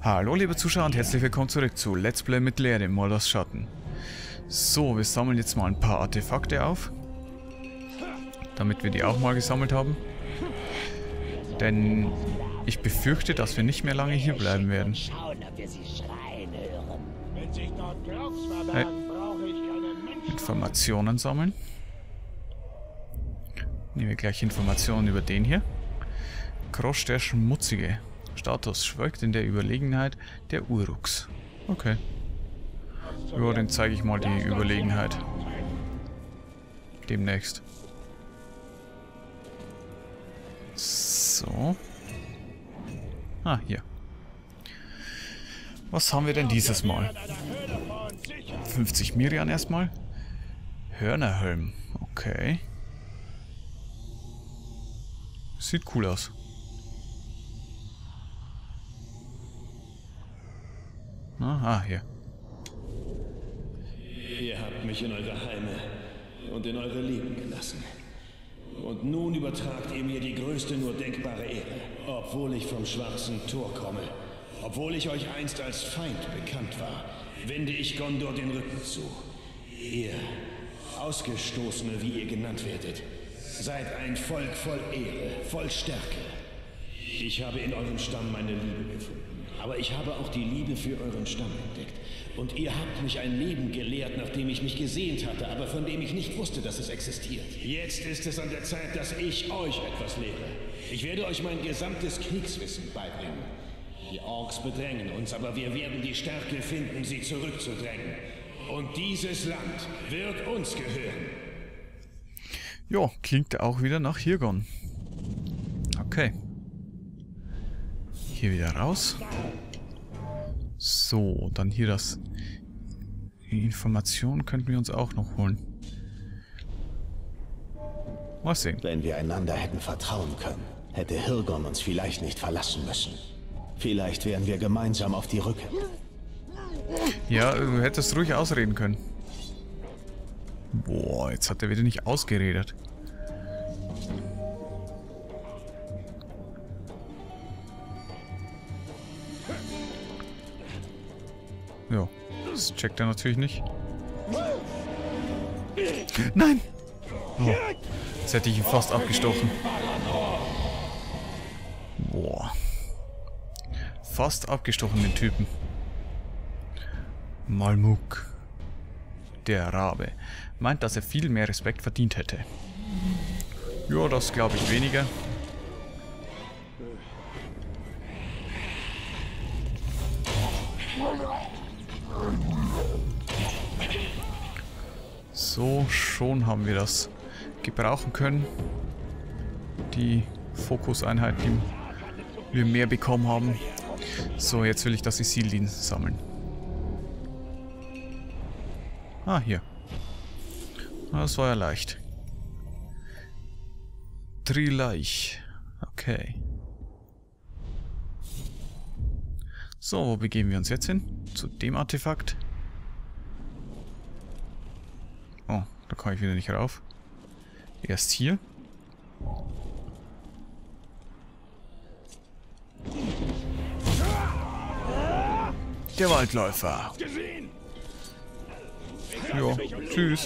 Hallo liebe Zuschauer und herzlich willkommen zurück zu Let's Play Mittelerde, Mordors Schatten. So, wir sammeln jetzt mal ein paar Artefakte auf, damit wir die auch mal gesammelt haben. Denn ich befürchte, dass wir nicht mehr lange hier bleiben werden. Informationen sammeln. Nehmen wir gleich Informationen über den hier. Krosch der Schmutzige. Status schwelgt in der Überlegenheit der Uruks. Okay. Ja, den zeige ich mal die Überlegenheit. Demnächst. So. Ah, hier. Was haben wir denn dieses Mal? 50 Mirian erstmal. Hörnerhelm. Okay. Sieht cool aus. Ah, hier. Ihr habt mich in eure Heime und in eure Leben gelassen. Und nun übertragt ihr mir die größte nur denkbare Ehre. Obwohl ich vom Schwarzen Tor komme, obwohl ich euch einst als Feind bekannt war, wende ich Gondor den Rücken zu. Ihr, Ausgestoßene, wie ihr genannt werdet, seid ein Volk voll Ehre, voll Stärke. Ich habe in eurem Stamm meine Liebe gefunden. Aber ich habe auch die Liebe für euren Stamm entdeckt. Und ihr habt mich ein Leben gelehrt, nach dem ich mich gesehnt hatte, aber von dem ich nicht wusste, dass es existiert. Jetzt ist es an der Zeit, dass ich euch etwas lehre. Ich werde euch mein gesamtes Kriegswissen beibringen. Die Orks bedrängen uns, aber wir werden die Stärke finden, sie zurückzudrängen. Und dieses Land wird uns gehören. Jo, klingt auch wieder nach Hirgon. Okay. Hier wieder raus. So, dann hier das. Die Informationen könnten wir uns auch noch holen. Mal sehen. Wenn wir einander hätten vertrauen können, hätte Hirgon uns vielleicht nicht verlassen müssen. Vielleicht wären wir gemeinsam auf die Rücke. Ja, du hättest ruhig ausreden können. Boah, jetzt hat er wieder nicht ausgeredet. Ja, das checkt er natürlich nicht. Nein! Oh, jetzt hätte ich ihn fast abgestochen. Boah. Fast abgestochen, den Typen. Malmuk. Der Rabe. Meint, dass er viel mehr Respekt verdient hätte. Ja, das glaube ich weniger. So, schon haben wir das gebrauchen können. Die Fokuseinheit, die wir mehr bekommen haben. So, jetzt will ich das Isildin sammeln. Ah, hier. Das war ja leicht. Trilaich. Okay. So, wo begeben wir uns jetzt hin? Zu dem Artefakt. Oh, da komme ich wieder nicht rauf. Erst hier. Der Waldläufer. Ja, tschüss.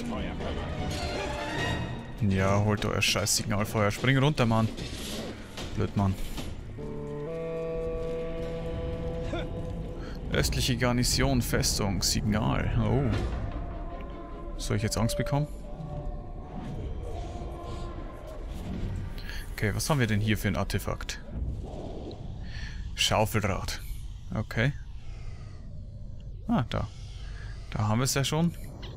Ja, holt euer scheiß Signalfeuer. Spring runter, Mann. Blöd, Mann. Östliche Garnison, Festung, Signal. Oh. Soll ich jetzt Angst bekommen? Okay, was haben wir denn hier für ein Artefakt? Schaufelrad. Okay. Ah, da. Da haben wir es ja schon.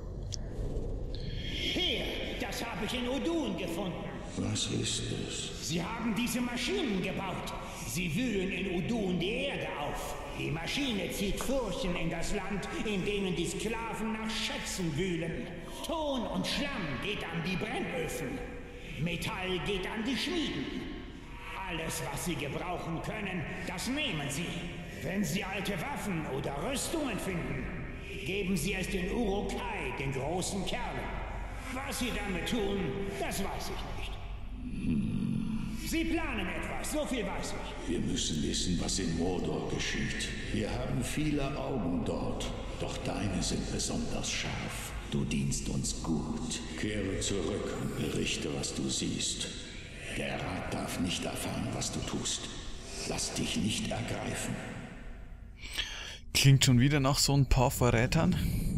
Hier, das habe ich in Udun gefunden. Was ist es? Sie haben diese Maschinen gebaut. Sie wühlen in Udun die Erde auf. Die Maschine zieht Furchen in das Land, in denen die Sklaven nach Schätzen wühlen. Ton und Schlamm geht an die Brennöfen. Metall geht an die Schmieden. Alles, was sie gebrauchen können, das nehmen sie. Wenn sie alte Waffen oder Rüstungen finden, geben sie es den Urukai, den großen Kerlen. Was sie damit tun, das weiß ich nicht. Sie planen etwas, so viel weiß ich. Wir müssen wissen, was in Mordor geschieht. Wir haben viele Augen dort, doch deine sind besonders scharf. Du dienst uns gut. Kehre zurück und berichte, was du siehst. Der Rat darf nicht erfahren, was du tust. Lass dich nicht ergreifen. Klingt schon wieder nach so ein paar Verrätern.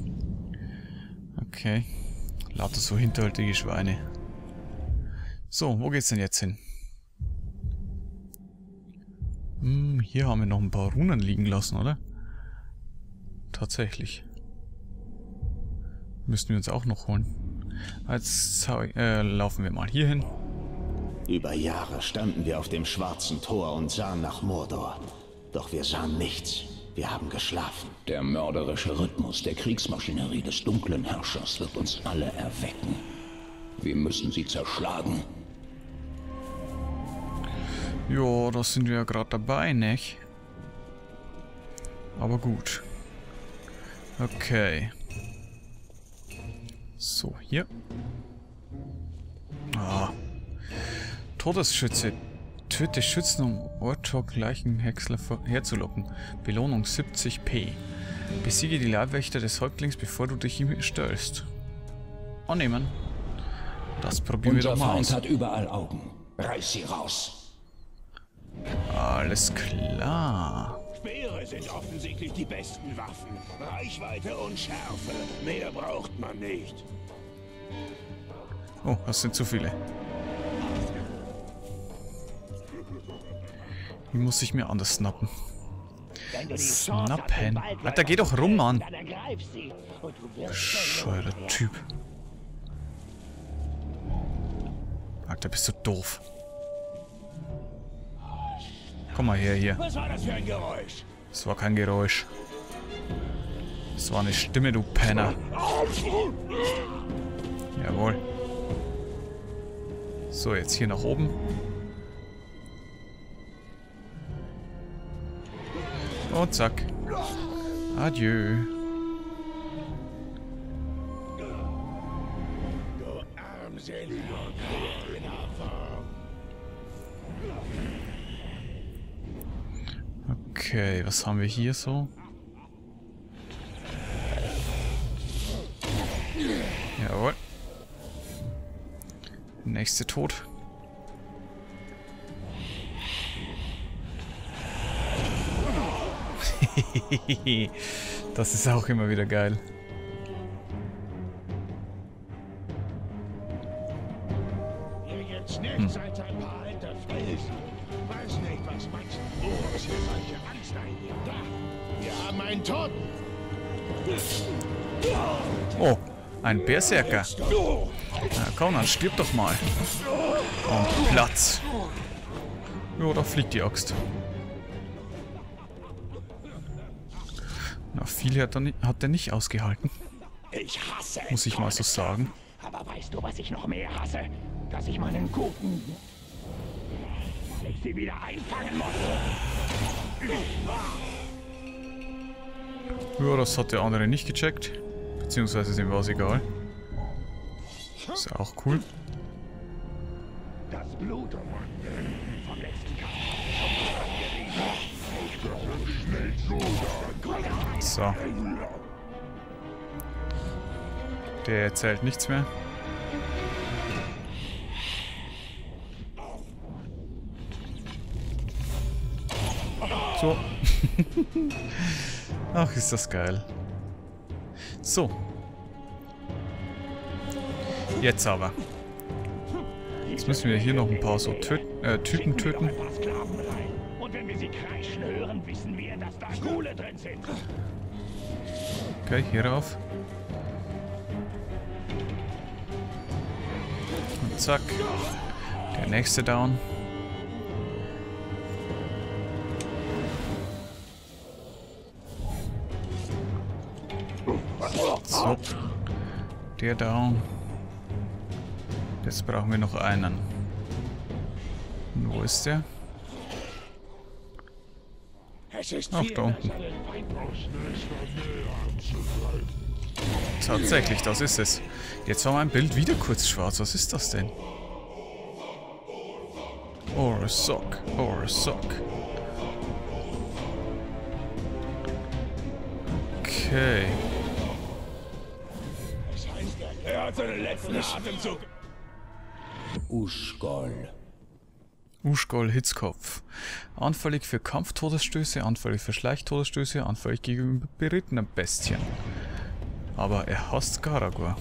Okay. Lauter so hinterhältige Schweine. So, wo geht's denn jetzt hin? Hier haben wir noch ein paar Runen liegen lassen, oder? Tatsächlich. Müssten wir uns auch noch holen. Jetzt laufen wir mal hier hin. Über Jahre standen wir auf dem schwarzen Tor und sahen nach Mordor. Doch wir sahen nichts. Wir haben geschlafen. Der mörderische Rhythmus der Kriegsmaschinerie des dunklen Herrschers wird uns alle erwecken. Wir müssen sie zerschlagen. Ja, da sind wir ja gerade dabei, nicht? Aber gut. Okay. So, hier. Ah. Todesschütze. Töte Schützen, um Ortok-Leichenhäcksler herzulocken. Belohnung 70p. Besiege die Leibwächter des Häuptlings, bevor du dich ihm stellst. Annehmen. Das probieren wir doch mal aus. Unser Feind hat überall Augen. Reiß sie raus. Alles klar. Speere sind offensichtlich die besten Waffen. Reichweite und Schärfe. Mehr braucht man nicht. Oh, das sind zu viele. Die muss ich mir anders snappen. Snappen? Alter, geh doch rum, Mann. Bescheuerter Typ. Alter, bist du doof. Komm mal her hier. Was war das für ein Geräusch? Das war kein Geräusch. Das war eine Stimme, du Penner. Jawohl. So, jetzt hier nach oben. Und zack. Adieu. Du armseliger Kriegsgeneration. Okay, was haben wir hier so? Jawohl. Nächste tot. Das ist auch immer wieder geil. Jetzt nicht seit ein paar alter Felsen. Weiß nicht, was meinst du? Wo ist hier solche Angst hier? Da! Wir haben einen Toten! Oh, ein Berserker. Na komm, dann stirb doch mal. Und Platz. Jo, da fliegt die Axt. Na, viel hat er nicht ausgehalten. Ich hasse es, Muss ich mal so sagen. Aber weißt du, was ich noch mehr hasse? Dass ich meinen guten... ich sie wieder einfangen muss. Ja, das hat der andere nicht gecheckt. Beziehungsweise dem war es egal. Ist ja auch cool. Das Blut vom letzten Kampf. So. Der erzählt nichts mehr. So. Ach, ist das geil. So. Jetzt aber. Jetzt müssen wir hier noch ein paar so Typen töten. Und wenn wir sie kreischen hören, wissen wir, dass da Kohle drin sind. Okay, hier rauf. Und zack. Der nächste down. So. Der down. Jetzt brauchen wir noch einen. Und wo ist der? Ach, da unten. Tatsächlich, das ist es. Jetzt war mein Bild wieder kurz schwarz. Was ist das denn? Or a sock. Or a sock. Okay. Er hat seinen letzten Atemzug. Uschgol. Uschgol Hitzkopf. Anfällig für Kampftodesstöße, anfällig für Schleichtodesstöße, anfällig gegenüber berittenen Bestien. Aber er hasst Garagor.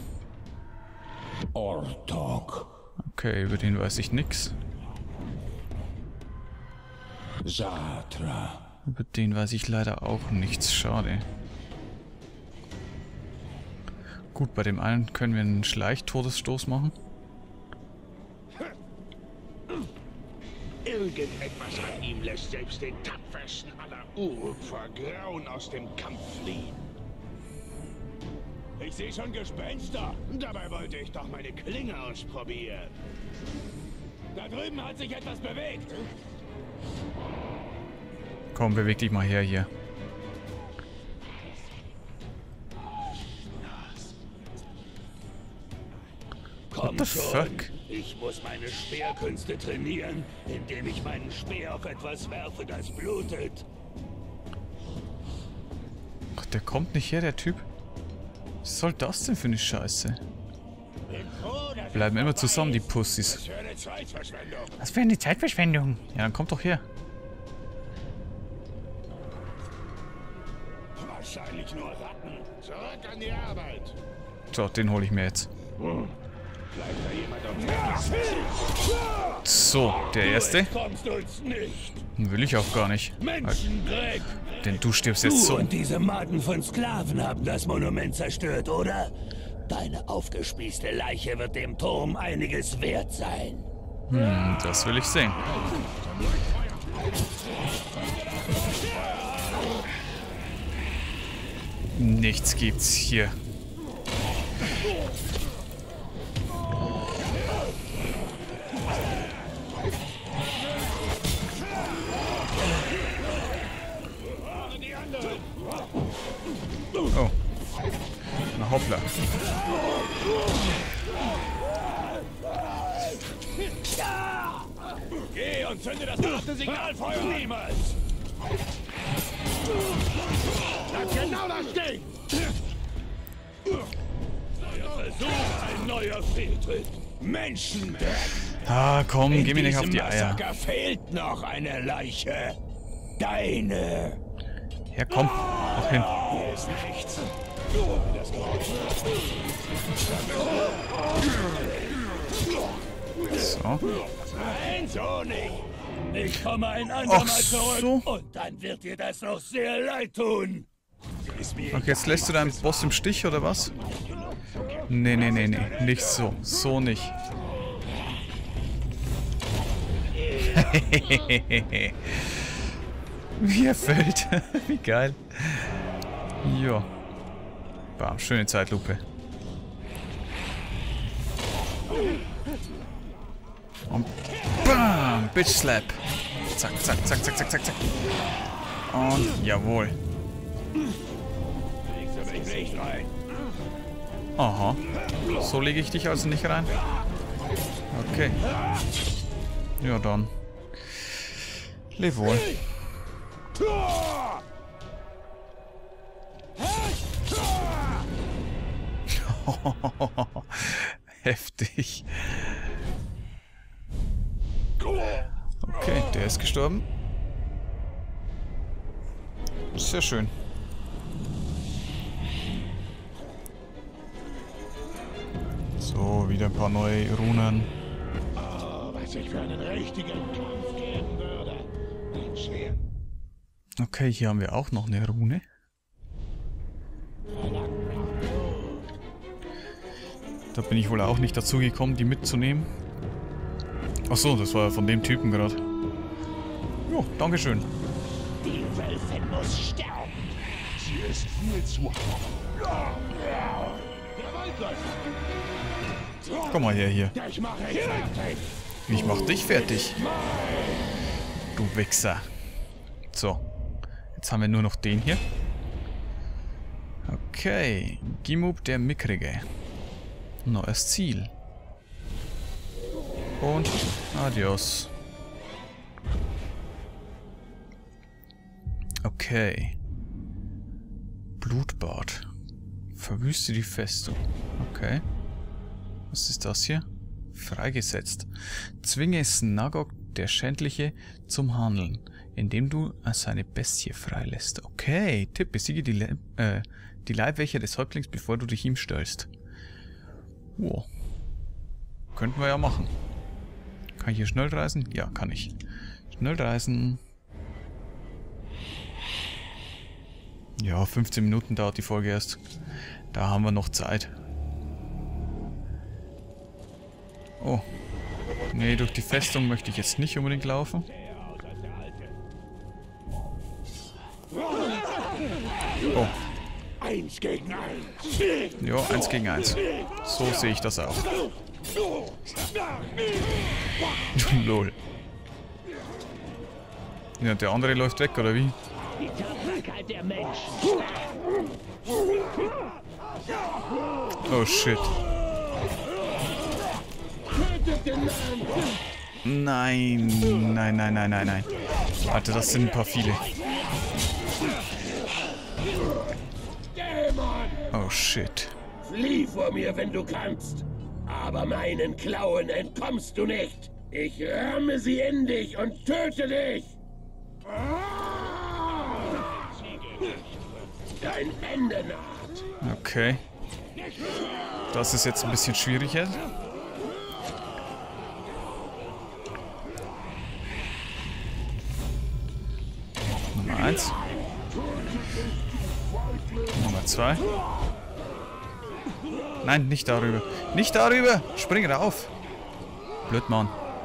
Ortok. Okay, über den weiß ich nix. Satra. Über den weiß ich leider auch nichts. Schade. Gut, bei dem einen können wir einen Schleichtodesstoß machen. Irgendetwas an ihm lässt selbst den tapfersten aller Uruk vor Grauen aus dem Kampf fliehen. Ich sehe schon Gespenster. Dabei wollte ich doch meine Klinge ausprobieren. Da drüben hat sich etwas bewegt. Komm, beweg dich mal her hier. What the fuck? Ich muss meine Speerkünste trainieren, indem ich meinen Speer auf etwas werfe, das blutet. Ach, der kommt nicht her, der Typ. Was soll das denn für eine Scheiße? Bleiben immer zusammen, die Pussys. Was für eine Zeitverschwendung. Was für eine Zeitverschwendung? Ja, dann kommt doch her. Wahrscheinlich nur Ratten. Zurück an die Arbeit. So, den hole ich mir jetzt. Bleibt da jemand auf der So, der erste. Kommst uns nicht. Will ich auch gar nicht. Menschendreck. Denn du stirbst jetzt so. Und diese Maden von Sklaven haben das Monument zerstört, oder? Deine aufgespießte Leiche wird dem Turm einiges wert sein. Das will ich sehen. Nichts gibt's hier. Oh. Na hoppla. Geh und zünde das achte Signalfeuer. Niemals. Lass genau da stehen. Neuer Versuch, ein neuer Fehltritt. Menschendreck. Ah, komm, geh mir nicht auf die Eier. Massaker fehlt noch eine Leiche. Deine. Ja, komm. Mach hin. Hier ist nichts. So. Nein, so nicht. Ich komme ein andermal zurück. So. Und dann wird dir das noch sehr leid tun. Okay, jetzt lässt du deinen Boss im Stich, oder was? Nee, nee, nee, nee. Nicht so. So nicht. Wie er fällt. Wie geil. Ja. Bam, schöne Zeitlupe. Und bam, Bitch Slap. Zack, zack, zack, zack, zack, zack, zack. Und jawohl. Aha. So lege ich dich also nicht rein. Okay. Ja dann. Leb wohl. Heftig. Okay, der ist gestorben. Sehr schön. So, wieder ein paar neue Runen. Oh, was ich für einen richtigen Kampf geben würde. Ein Schwert. Okay, hier haben wir auch noch eine Rune. Da bin ich wohl auch nicht dazu gekommen, die mitzunehmen. Achso, das war ja von dem Typen gerade. Jo, dankeschön. Die Wölfin muss sterben. Sie ist viel zu hart. Der Waldläufer. Komm mal her hier. Ich mache dich fertig. Ich mach dich fertig. Du Wichser. So. Jetzt haben wir nur noch den hier. Okay. Gimub der Mickrige. Neues Ziel. Und adios. Okay. Blutbad. Verwüste die Festung. Okay. Was ist das hier? Freigesetzt. Zwinge Snagok, der Schändliche, zum Handeln, indem du seine Bestie freilässt. Okay. Tipp, besiege die Leibwächter des Häuptlings, bevor du dich ihm stellst. Wow. Könnten wir ja machen. Kann ich hier schnell reisen? Ja, kann ich. Schnell reisen. Ja, 15 Minuten dauert die Folge erst. Da haben wir noch Zeit. Oh. Nee, durch die Festung möchte ich jetzt nicht unbedingt laufen. Oh. 1 gegen 1. Ja, 1 gegen 1. So sehe ich das auch. Lol. Ja, der andere läuft weg, oder wie? Die Tapferkeit der Menschen. Oh shit. Nein, nein, nein, nein, nein, nein. Alter, das sind ein paar viele. Oh shit. Flieh vor mir, wenn du kannst. Aber meinen Klauen entkommst du nicht. Ich ramme sie in dich und töte dich. Dein Ende naht. Okay. Das ist jetzt ein bisschen schwierig jetzt. Nummer 1. Nummer 2. Nein, nicht darüber. Nicht darüber! Spring rauf! Blöd, Mann.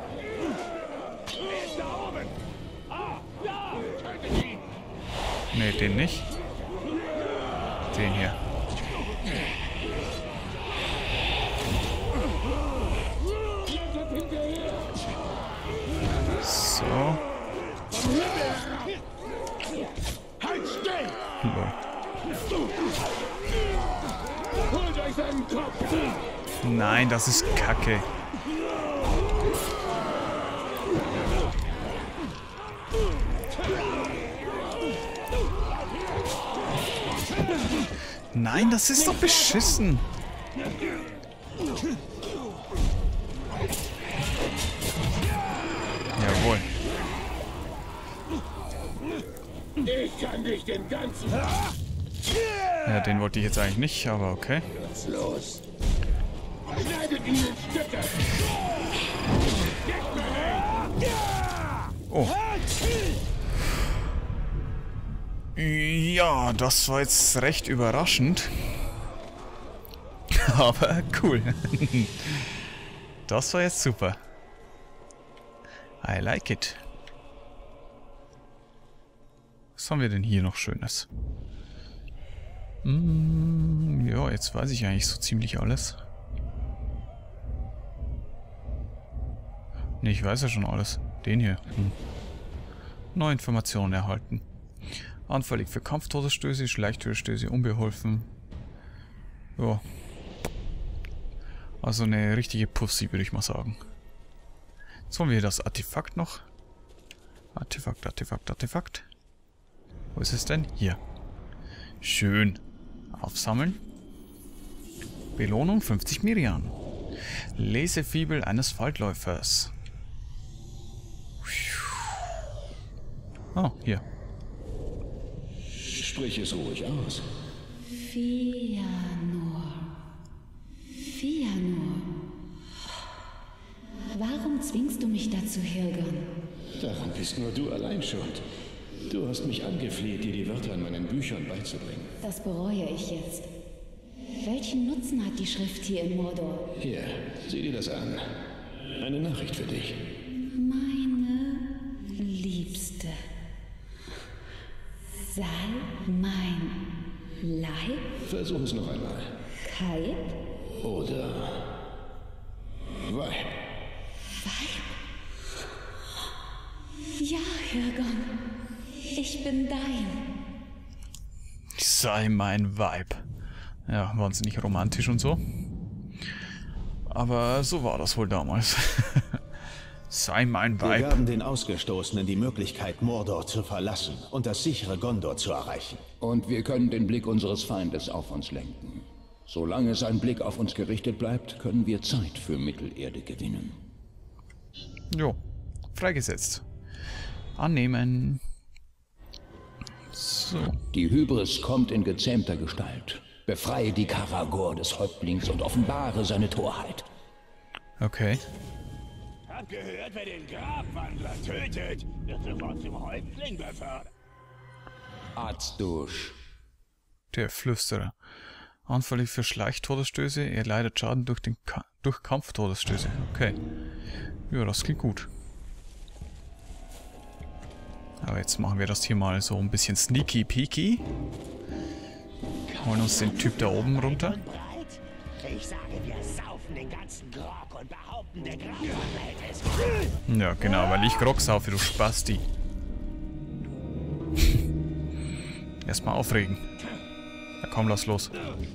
Ne, den nicht. Den hier. So. Halt still! Lol. Holt euch seinen Kopf! Nein, das ist Kacke. Nein, das ist doch beschissen. Jawohl. Ich kann dich den ganzen Ja, den wollte ich jetzt eigentlich nicht, aber okay. los. Schneidet ihn in Stücke. Oh. Ja, das war jetzt recht überraschend. Aber cool. Das war jetzt super. I like it. Was haben wir denn hier noch Schönes? Ja, jetzt weiß ich eigentlich so ziemlich alles. Ne, ich weiß ja schon alles. Den hier. Neue Informationen erhalten. Anfällig für Kampftodesstöße, Schleichtürstöße, unbeholfen. Ja. Also eine richtige Pussy, würde ich mal sagen. Jetzt haben wir das Artefakt noch. Artefakt, Artefakt, Artefakt. Wo ist es denn? Hier. Schön. Aufsammeln. Belohnung 50 Mirian. Lesefibel eines Waldläufers. Oh, hier. Sprich es ruhig aus. Fëanor. Fëanor. Warum zwingst du mich dazu, Hirgon? Daran bist nur du allein schuld. Du hast mich angefleht, dir die Wörter in meinen Büchern beizubringen. Das bereue ich jetzt. Welchen Nutzen hat die Schrift hier in Mordor? Hier, sieh dir das an. Eine Nachricht für dich. Meine Liebste. Sei mein Leib? Versuch es noch einmal. Kaib? Oder Weib. Weib? Ja, Hirgon. Ich bin dein. Sei mein Weib. Ja, wahnsinnig romantisch und so. Aber so war das wohl damals. Sei mein Wir Weib. gaben den Ausgestoßenen die Möglichkeit, Mordor zu verlassen und das sichere Gondor zu erreichen. Und wir können den Blick unseres Feindes auf uns lenken. Solange sein Blick auf uns gerichtet bleibt, können wir Zeit für Mittelerde gewinnen. Jo, freigesetzt. Annehmen. So. Die Hybris kommt in gezähmter Gestalt. Befreie die Karagor des Häuptlings und offenbare seine Torheit. Okay. Hab gehört, wer den Grabwandler tötet, wird sofort zum Häuptling befördert. Azdush. Der Flüsterer. Anfällig für Schleichtodesstöße. Er leidet Schaden durch Kampftodesstöße. Okay. Ja, das klingt gut. Aber jetzt machen wir das hier mal so ein bisschen sneaky peaky. Holen uns den Typ da oben runter. Ich sage, wir saufen den ganzen Grog und behaupten, der Grabwandler hätte es. Ja, genau, weil ich Grog saufe, du Spasti. Erstmal aufregen. Ja, komm, lass los.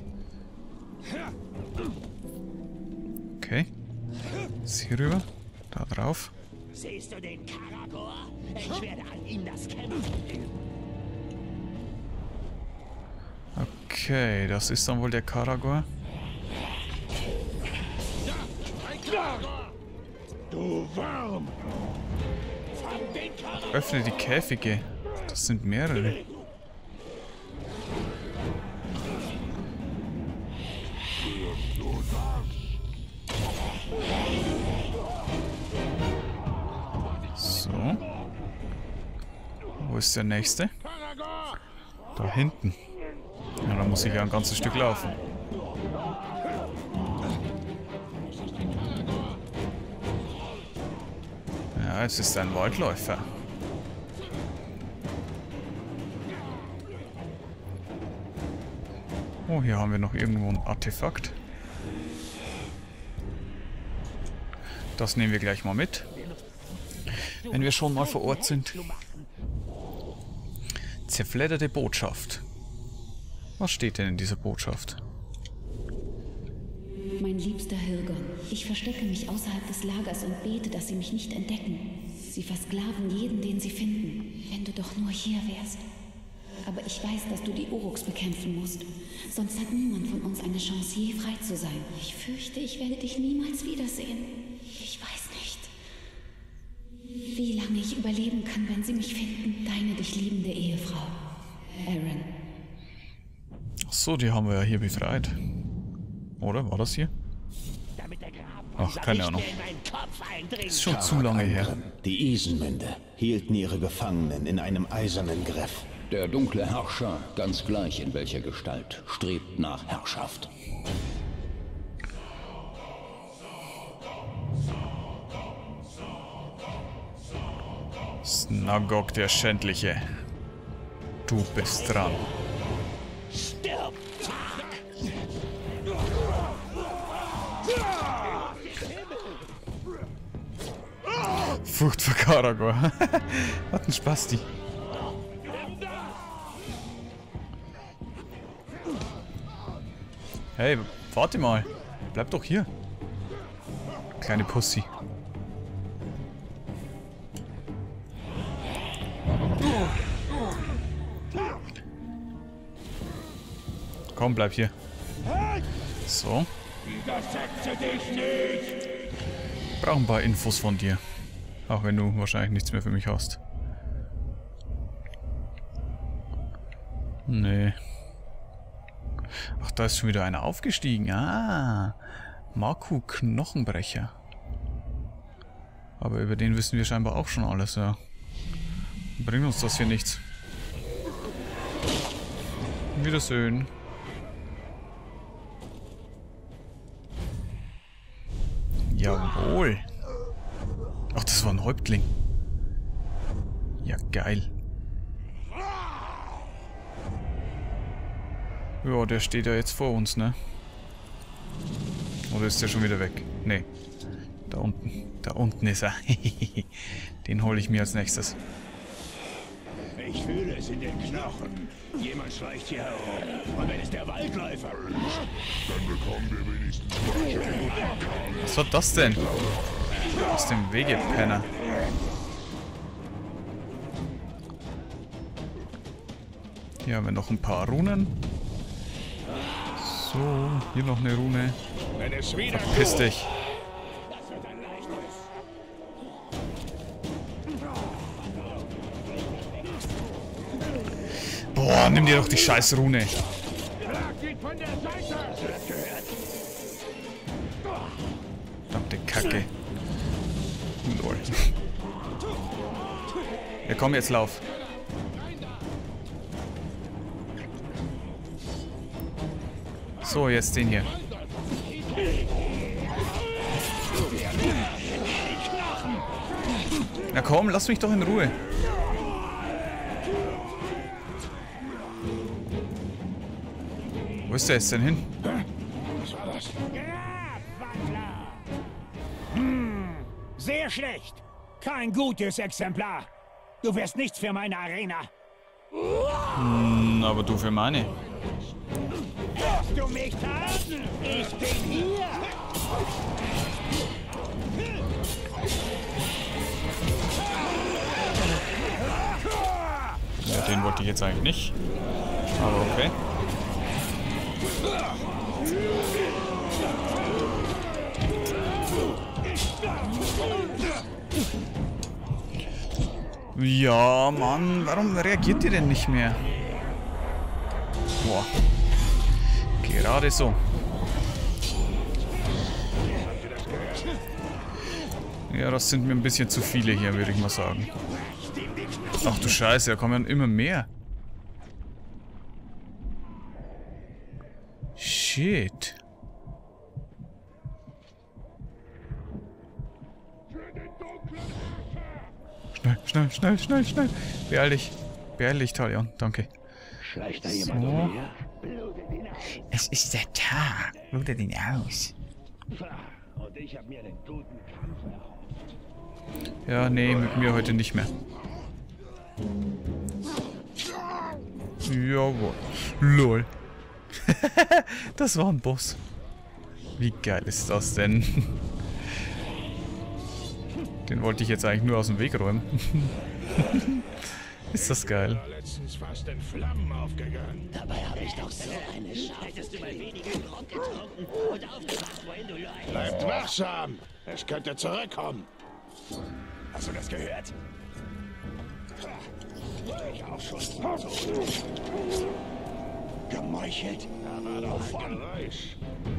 Okay. Jetzt hier rüber. Da drauf. Siehst du den Karagor? Ich werde an ihm das Kämpfen. Okay, das ist dann wohl der Karagor. Du Wurm! Öffne die Käfige. Das sind mehrere. So. Wo ist der nächste? Da hinten. Ja, da muss ich ja ein ganzes Stück laufen. Ja, es ist ein Waldläufer. Oh, hier haben wir noch irgendwo ein Artefakt. Das nehmen wir gleich mal mit. Wenn wir schon mal vor Ort sind. Zerfledderte Botschaft. Was steht denn in dieser Botschaft? Mein liebster Hirgon, ich verstecke mich außerhalb des Lagers und bete, dass sie mich nicht entdecken. Sie versklaven jeden, den sie finden. Wenn du doch nur hier wärst. Aber ich weiß, dass du die Uruks bekämpfen musst. Sonst hat niemand von uns eine Chance, je frei zu sein. Ich fürchte, ich werde dich niemals wiedersehen. Ich weiß nicht, wie lange ich überleben kann, wenn sie mich finden. Deine dich liebende Ehefrau, Aaron. Ach so, die haben wir ja hier befreit. Oder? War das hier? Ach, keine Ahnung. Ist schon zu lange her. Die Isenmünde hielten ihre Gefangenen in einem eisernen Griff. Der dunkle Herrscher, ganz gleich in welcher Gestalt, strebt nach Herrschaft. Snagog der Schändliche. Du bist dran. Stirb! Furcht vor Karagor. Hat ein Spasti. Hey, warte mal. Bleib doch hier. Kleine Pussy. Komm, bleib hier. So. Ich brauche ein paar Infos von dir. Auch wenn du wahrscheinlich nichts mehr für mich hast. Nee. Ach, da ist schon wieder einer aufgestiegen. Ah. Marku Knochenbrecher. Aber über den wissen wir scheinbar auch schon alles, ja. Bringt uns das hier nichts. Wiedersehen. Jawohl. Ach, das war ein Häuptling. Ja, geil. Ja, der steht ja jetzt vor uns, ne? Oder ist der schon wieder weg? Ne. Da unten. Da unten ist er. Den hole ich mir als nächstes. Ich fühle es in den Knochen. Jemand schleicht hier herum. Und wenn es der Waldläufer ist, dann bekommen wir wenigstens Was war das denn? Aus dem Wege, Penner. Hier haben wir noch ein paar Runen. So, hier noch eine Rune. Verpiss dich. Boah, nimm dir doch die scheiß Rune. Verdammte Kacke. Lol. Ja, komm, jetzt lauf. So, jetzt den hier. Na komm, lass mich doch in Ruhe. Wo ist der jetzt denn hin? Was war das? Sehr schlecht. Kein gutes Exemplar. Du wirst nichts für meine Arena. Aber du für meine. Hörst du mich taten? Ich bin hier. Ja, den wollte ich jetzt eigentlich nicht. Aber okay. Ja, Mann, warum reagiert ihr denn nicht mehr? Boah. Gerade so. Ja, das sind mir ein bisschen zu viele hier, würde ich mal sagen. Ach du Scheiße, da kommen immer mehr. Shit. Schnell. Beeil dich, Talion. Danke. So. Es ist der Tag. Blutet ihn aus. Ja, nee, mit mir heute nicht mehr. Jawohl. LOL. Das war ein Boss. Wie geil ist das denn? Den wollte ich jetzt eigentlich nur aus dem Weg räumen. Ist das geil. Dabei habe ich doch so eine Schau. Hättest du mal weniger Grog getrunken und aufgewacht, wohin du läufst. Bleibt wachsam. Es könnte zurückkommen. Hast du das gehört? Ich auch schon. Gemeuchelt. Da war doch ein Geräusch.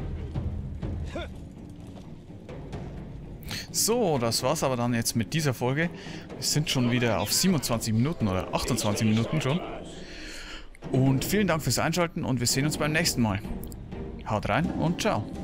So, das war's aber dann jetzt mit dieser Folge. Wir sind schon wieder auf 27 Minuten oder 28 Minuten schon. Und vielen Dank fürs Einschalten und wir sehen uns beim nächsten Mal. Haut rein und ciao.